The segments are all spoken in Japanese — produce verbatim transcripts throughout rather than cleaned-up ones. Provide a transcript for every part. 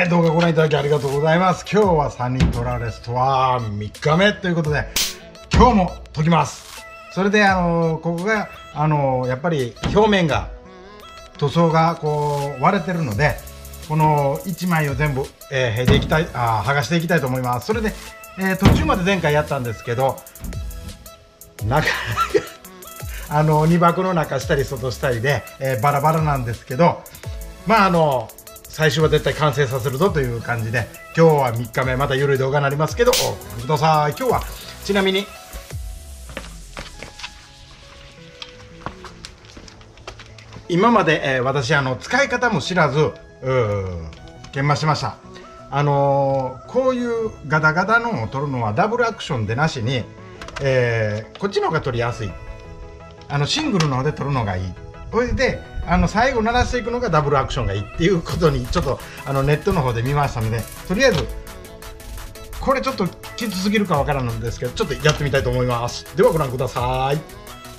はい、動画ご覧いただきありがとうございます。今日はサニートラレストアみっかめということで、今日も解きます。それで、あのー、ここが、あのー、やっぱり表面が、塗装がこう割れてるので、このいちまいを全部、えー、剥いでいきたい、あ剥がしていきたいと思います。それで、えー、途中まで前回やったんですけど、なかなかあのに箱の中したり外したりで、えー、バラバラなんですけど、まああの最終は絶対完成させるぞという感じで、今日はみっかめ、また緩い動画になりますけど、ご覧ください。今日はちなみに今まで、えー、私あの使い方も知らず研磨しました。あのー、こういうガタガタのを取るのはダブルアクションでなしに、えー、こっちの方が取りやすい。あのシングルの方で取るのがいい。それであの最後鳴らしていくのがダブルアクションがいいっていうことにちょっとあのネットの方で見ましたので、とりあえずこれちょっときつすぎるかわからないんですけど、ちょっとやってみたいと思います。ではご覧ください。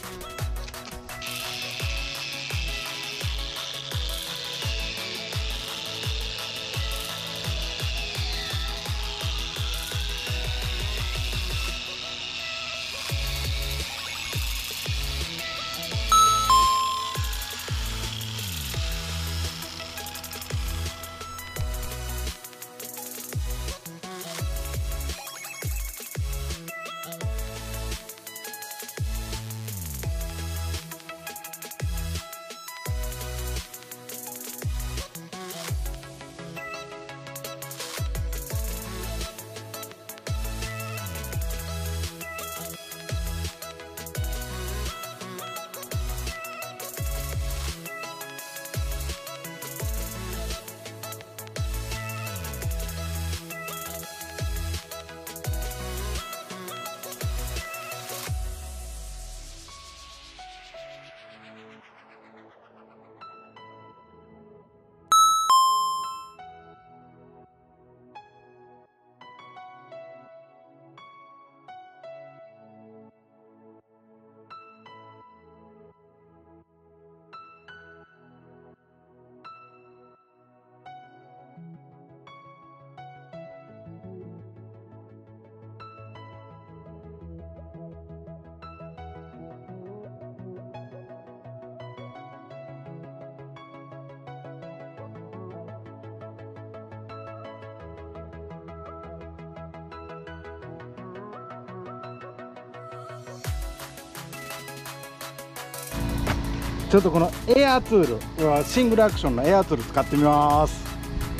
ちょっとこのエアツール、シングルアクションのエアツール使ってみます。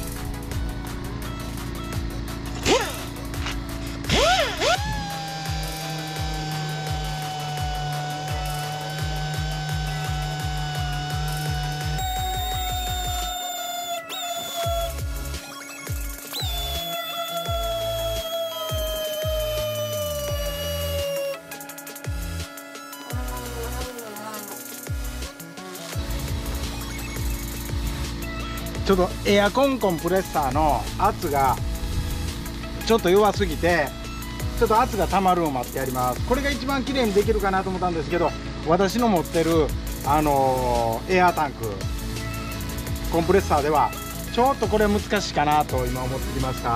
ちょっとエアコンコンプレッサーの圧がちょっと弱すぎて、ちょっと圧がたまるのを待ってやります。これが一番綺麗にできるかなと思ったんですけど、私の持ってるあのー、エアタンクコンプレッサーではちょっとこれ難しいかなと今思ってきました。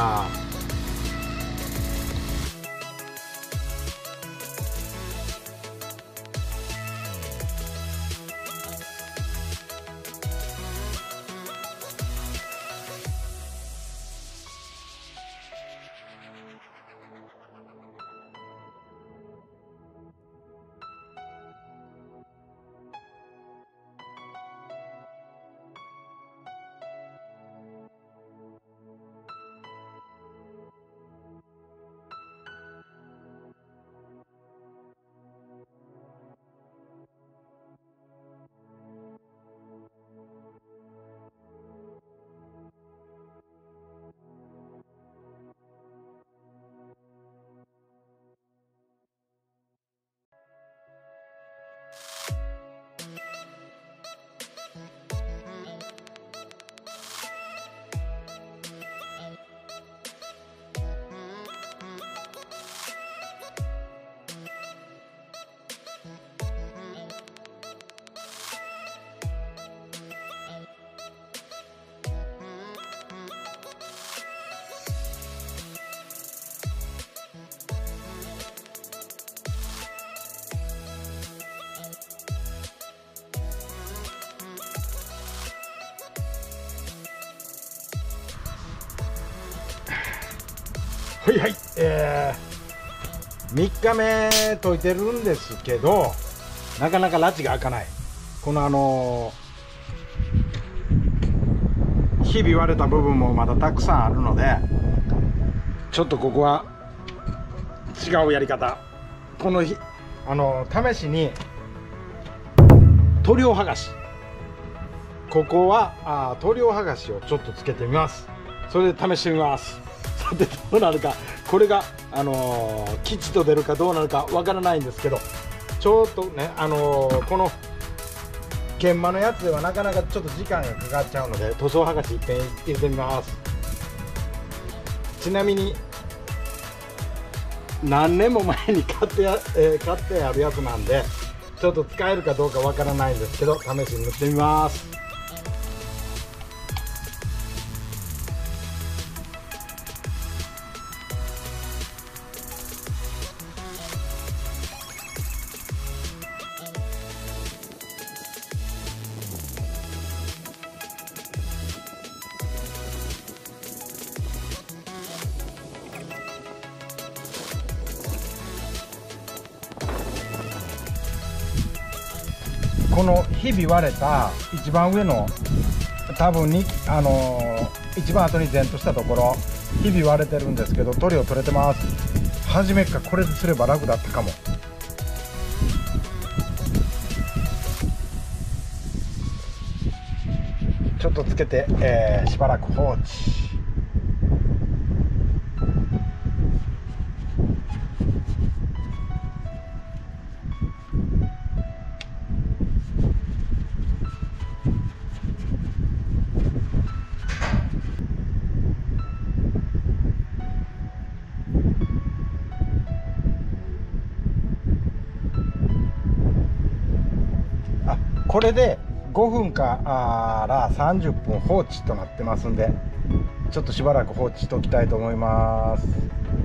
はいはい、えー、みっかめ解いてるんですけど、なかなか拉致が開かない。このあのー、ひび割れた部分もまだたくさんあるので、ちょっとここは違うやり方。このひあのー、試しに塗料剥がし、ここはあ塗料剥がしをちょっとつけてみます。それで試してみます。さてどうなるか、これがあのー、吉と出るかどうなるかわからないんですけど、ちょっとね、あのー、この研磨のやつではなかなかちょっと時間がかかっちゃうので、塗装剥がし一遍入れてみます。ちなみに何年も前に買ってや、えー、買ってあるやつなんで、ちょっと使えるかどうかわからないんですけど、試しに塗ってみます。このひび割れた一番上の多分にあのー、一番後に前としたところひび割れてるんですけど、塗料取れてます。初めからこれですれば楽だったかも。ちょっとつけて、えー、しばらく放置。これでごふんからさんじゅっぷん放置となってますんで、ちょっとしばらく放置しておきたいと思います。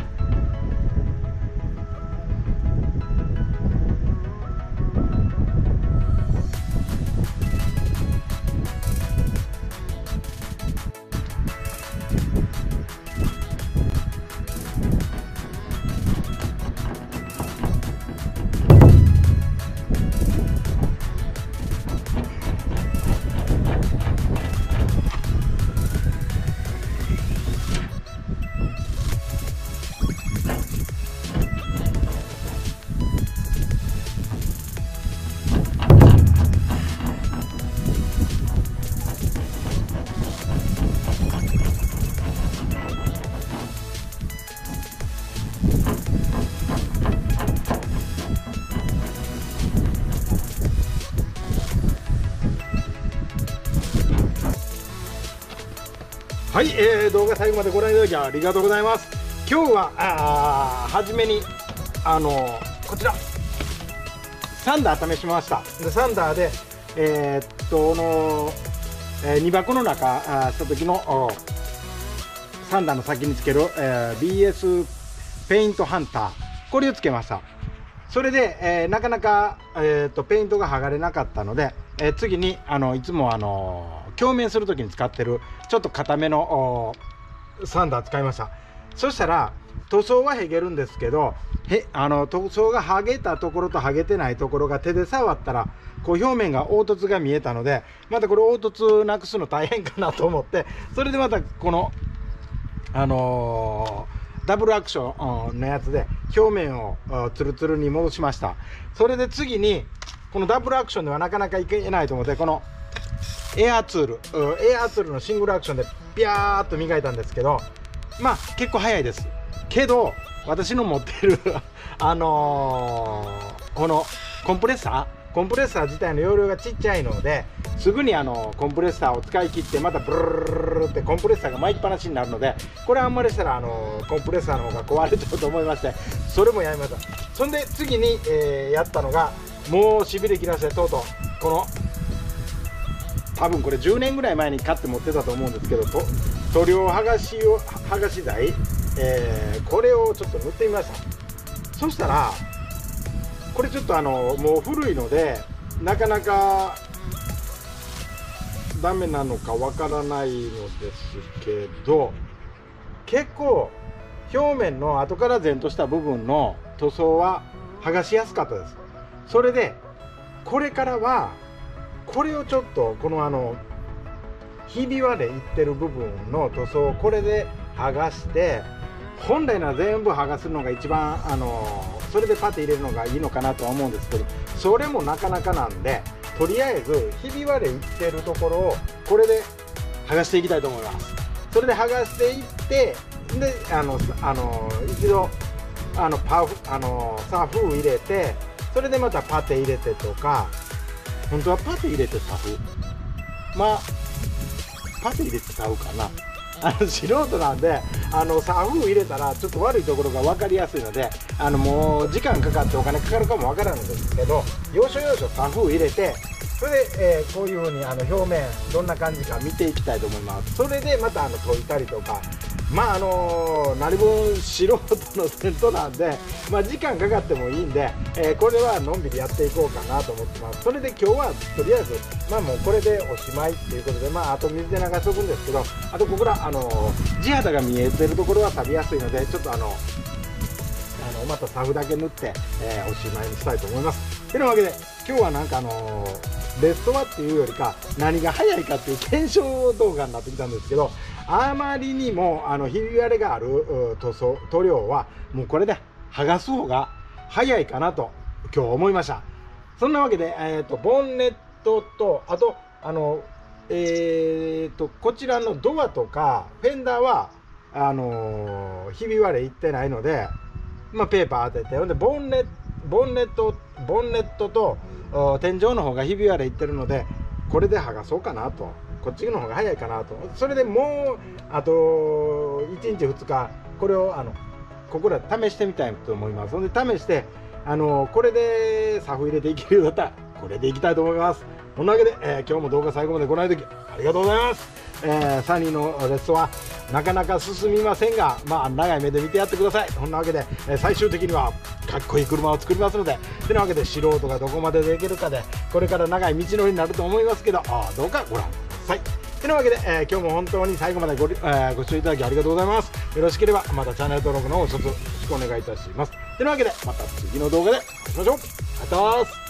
はい、えー、動画最後までご覧いただきありがとうございます。今日はあ初めにあのー、こちらサンダー試しました。でサンダーでえー、っとの、えー、荷箱の中あした時のサンダーの先につける、えー、ビーエス ペイントハンター、これをつけました。それで、えー、なかなか、えー、っとペイントが剥がれなかったので、えー、次にあのいつもあのー鏡面する時に使ってるちょっと硬めのサンダー使いました。そしたら塗装は剥げるんですけど、へあの塗装が剥げたところと剥げてないところが手で触ったらこう表面が凹凸が見えたので、またこれ凹凸なくすの大変かなと思って、それでまたこのあのー、ダブルアクションのやつで表面をツルツルに戻しました。それで次にこのダブルアクションではなかなかいけないと思って、このエアーツール、エアーツールのシングルアクションでピャーっと磨いたんですけど、まあ結構早いですけど、私の持ってるあのー、このコンプレッサーコンプレッサー自体の容量がちっちゃいので、すぐにあのコンプレッサーを使い切ってまたブルルルルってコンプレッサーが巻いっぱなしになるので、これあんまりしたらあのコンプレッサーの方が壊れちゃうと思いまして、それもやりました。そんで次に、えー、やったのが、もうしびれ切らしてとうとうこの多分これじゅうねんぐらい前に買って持ってたと思うんですけど、と塗料剥がしを剥がし剤、えー、これをちょっと塗ってみました。そしたらこれちょっとあのもう古いのでなかなかダメなのかわからないのですけど、結構表面の後から前とした部分の塗装は剥がしやすかったです。それでこれからはこれをちょっとこのあのひび割れいってる部分の塗装をこれで剥がして、本来なら全部剥がすのが一番あのそれでパテ入れるのがいいのかなとは思うんですけど、それもなかなかなんで、とりあえずひび割れいってるところをこれで剥がしていきたいと思います。それで剥がしていって、であのあの一度あのパフあのサフ入れて、それでまたパテ入れてとか、本当はパテ入れてサフ、まあパテ入れて買うかな。あの素人なんで、あのサフ入れたらちょっと悪いところが分かりやすいので、あのもう時間かかってお金かかるかも分からないんですけど、要所要所サフ入れて、それで、えー、こういうふうにあの表面どんな感じか見ていきたいと思います。それでまたあの研いたりとか、まああのー、何分素人のテントなんで、まあ、時間かかってもいいんで、えー、これはのんびりやっていこうかなと思ってます。それで今日はとりあえずまあもうこれでおしまいっていうことで、まああと水で流しておくんですけど、あとここらあのー、地肌が見えてるところは錆びやすいので、ちょっとあのあのまたサフだけ塗って、えー、おしまいにしたいと思います。てなわけで今日はなんかあのー、レストアっていうよりか何が早いかっていう検証動画になってきたんですけど、あまりにもあのひび割れがある塗装塗料はもうこれで剥がす方が早いかなと今日思いました。そんなわけで、えー、とボンネットと、あとあのえー、とこちらのドアとかフェンダーはあのー、ひび割れいってないので、まあ、ペーパー当てて、ほんでボンネボンネットボンネットと天井の方がひび割れいってるので、これで剥がそうかなと。こっちの方が早いかなと。それでもうあといちにちふつかこれをあのここら試してみたいと思います。ほんで試してあのこれでサフ入れていけるようだったらこれでいきたいと思います。そんなわけで、えー、今日も動画最後までご覧いただきありがとうございます。えー、サニーのレッスンはなかなか進みませんが、まあ長い目で見てやってください。そんなわけで、えー、最終的にはかっこいい車を作りますので、てなわけで素人がどこまでできるかでこれから長い道のりになると思いますけど、あどうかご覧ください。てなわけで、えー、今日も本当に最後まで ご,、えー、ご視聴いただきありがとうございます。よろしければまたチャンネル登録の方を一つよろしくお願いいたします。てなわけでまた次の動画でお会いしましょう。ありがとうございます。